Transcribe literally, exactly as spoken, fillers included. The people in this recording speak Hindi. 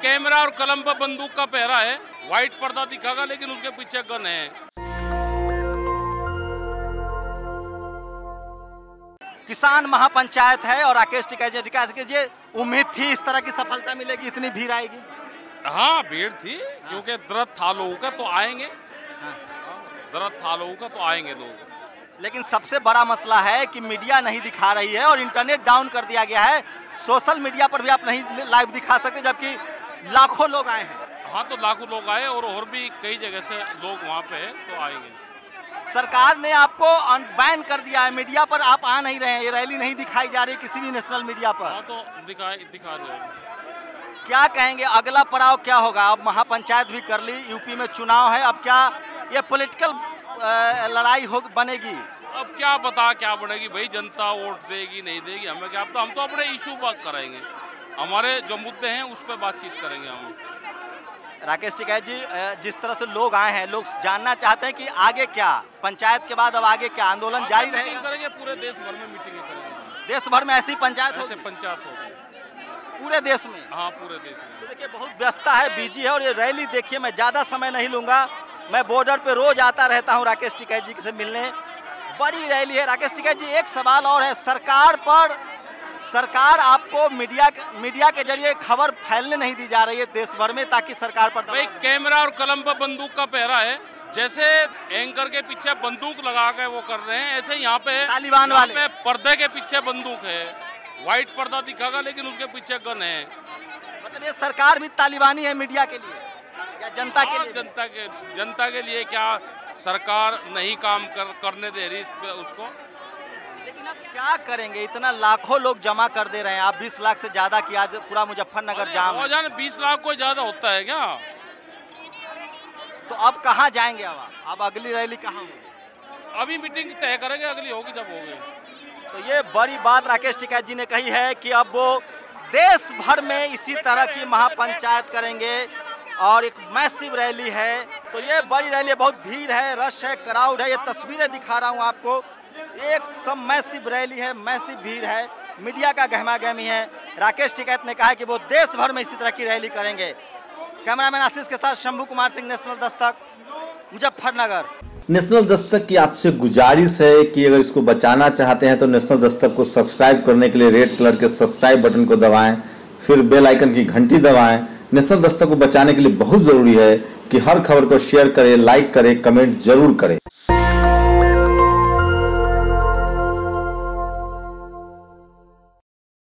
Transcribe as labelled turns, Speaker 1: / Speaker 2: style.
Speaker 1: कैमरा और कलम पर बंदूक का पहरा है, व्हाइट पर्दा दिखागा लेकिन उसके पीछे गन है।
Speaker 2: किसान महापंचायत है और राकेश टिकैत कीजिए, उम्मीद थी इस तरह की सफलता मिलेगी, इतनी भीड़ आएगी?
Speaker 1: हाँ भीड़ थी, क्योंकि दर्द था लोगों का तो आएंगे, दर्द था लोगों का तो आएंगे लोग।
Speaker 2: लेकिन सबसे बड़ा मसला है कि मीडिया नहीं दिखा रही है और इंटरनेट डाउन कर दिया गया है। सोशल मीडिया पर भी आप नहीं लाइव दिखा सकते, जबकि लाखों लोग आए हैं।
Speaker 1: हाँ तो लाखों लोग आए और और भी कई जगह से लोग वहाँ पे हैं तो आएंगे।
Speaker 2: सरकार ने आपको बैन कर दिया है, मीडिया पर आप आ नहीं रहे हैं, ये रैली नहीं दिखाई जा रही किसी भी नेशनल मीडिया पर।
Speaker 1: हाँ तो दिखा दिखा रहे हैं।
Speaker 2: क्या कहेंगे अगला पड़ाव क्या होगा? अब महापंचायत भी कर ली, यूपी में चुनाव है, अब क्या ये पॉलिटिकल लड़ाई हो बनेगी?
Speaker 1: अब क्या बता क्या बनेगी भाई, जनता वोट देगी नहीं देगी हमें क्या पता। हम तो अपने इशू बात कराएंगे, हमारे जो मुद्दे हैं उस पर बातचीत करेंगे हम।
Speaker 2: राकेश टिकैत जी, जिस तरह से लोग आए हैं, लोग जानना चाहते हैं कि आगे क्या, पंचायत के बाद अब आगे क्या, आंदोलन जारी रहेगा?
Speaker 1: करेंगे, पूरे देश भर में मीटिंग करेंगे।
Speaker 2: देश भर में ऐसी पंचायत
Speaker 1: ऐसे पंचायत होगी
Speaker 2: पूरे देश में?
Speaker 1: हाँ पूरे देश में।
Speaker 2: देखिए बहुत व्यस्तता है, बिजी है और ये रैली देखिए, मैं ज़्यादा समय नहीं लूँगा, मैं बॉर्डर पे रोज आता रहता हूँ राकेश टिकैत जी से मिलने। बड़ी रैली है। राकेश टिकैत जी, एक सवाल और है, सरकार पर सरकार आपको मीडिया मीडिया के जरिए खबर फैलने नहीं दी जा रही है देश भर में, ताकि सरकार पर
Speaker 1: भाई कैमरा और कलम पर बंदूक का पहरा है। जैसे एंकर के पीछे बंदूक लगा के वो कर रहे हैं, ऐसे यहाँ पे
Speaker 2: तालिबान वाले
Speaker 1: पे पर्दे के पीछे बंदूक है, व्हाइट पर्दा दिखागा लेकिन उसके पीछे गन है।
Speaker 2: मतलब ये सरकार भी तालिबानी है मीडिया के लिए या जनता के लिए?
Speaker 1: जनता के जनता के लिए क्या सरकार नहीं काम कर, करने दे रही उसको।
Speaker 2: लेकिन अब क्या करेंगे, इतना लाखों लोग जमा कर दे रहे हैं, आप बीस लाख से ज्यादा की आज पूरा मुजफ्फरनगर जाम है।
Speaker 1: जान बीस लाख कोई ज्यादा होता है क्या?
Speaker 2: तो अब कहाँ जाएंगे? अब अब अगली रैली कहाँ होगी?
Speaker 1: अभी मीटिंग तय करेंगे, अगली होगी जब होगी।
Speaker 2: तो ये बड़ी बात राकेश टिकैत जी ने कही है कि अब वो देश भर में इसी तरह की महापंचायत करेंगे और एक मैसिव रैली है। तो ये बड़ी रैली, बहुत भीड़ है, रश है, क्राउड है, ये तस्वीरें दिखा रहा हूँ आपको, एक सब मैसिव रैली है, मैसिव भीड़ है, मीडिया का गहमा गहमी है। राकेश टिकैत ने कहा है कि वो देश भर में इसी तरह की रैली करेंगे। कैमरामैन आशीष के साथ शंभू कुमार सिंह, नेशनल दस्तक, मुजफ्फरनगर।
Speaker 3: नेशनल दस्तक की आपसे गुजारिश है कि अगर इसको बचाना चाहते हैं तो नेशनल दस्तक को सब्सक्राइब करने के लिए रेड कलर के सब्सक्राइब बटन को दबाएं, फिर बेल आइकन की घंटी दबाएं। नेशनल दस्तक को बचाने के लिए बहुत जरूरी है कि हर खबर को शेयर करें, लाइक करें, कमेंट जरूर करें।